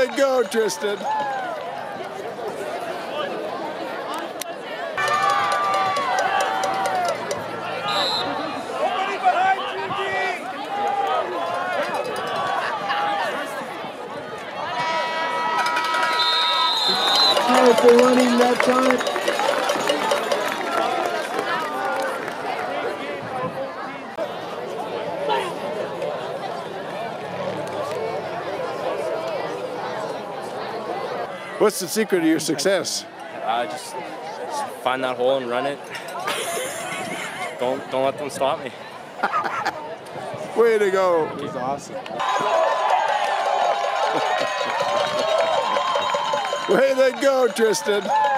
to go, Tristen. Powerful running that time. What's the secret of your success? Just find that hole and run it. Don't let them stop me. Way to go. It was awesome. Way to go, Tristen.